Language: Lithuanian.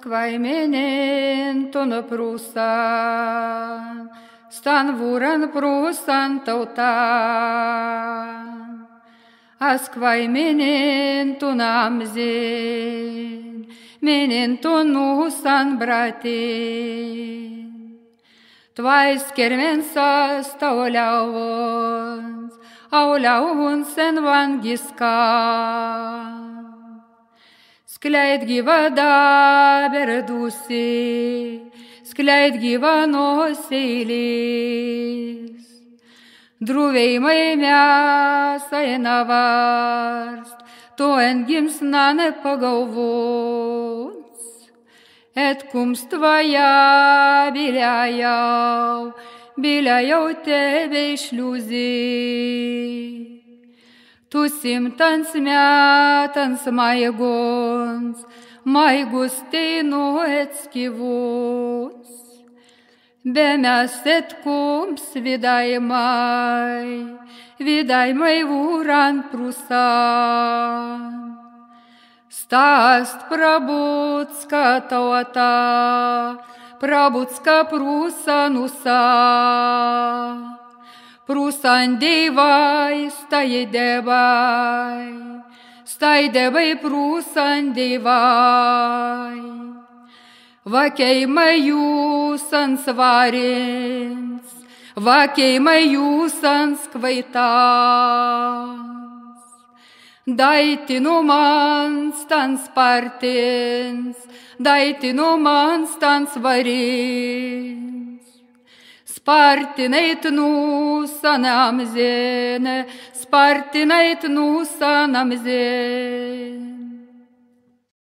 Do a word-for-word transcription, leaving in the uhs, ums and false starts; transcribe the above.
skvaimenen ton prūsan, stan vuran prūsan tautan. Askvaimenen ton amzen, menen ton nusan bratin. Tvais kermensas tauliauns, auliauns en vangiskan. Skleid gyva daberdusi, skleid gyva noseilis. Druvėjimai mes eina varst, to en gimsna nepagalvos. Et kums tvoja biliajau, biliajau tebe išliuzi. Tu simtans metans maigons, maigus teinu etskivos. Be mes et kums vidaimai, vidaimai vuran prusan. Stast prabutska tauta, prabutska prusanusa. Prusan deivai, stai debai, stai debai prusan deivai. Vakeimai jūs ant svarins, vakeimai jūs ant skvaitans. Daitinu man stan spartins, daitinu man stan svarins. Spartinait nusan amzene, spartinait nusan amzene.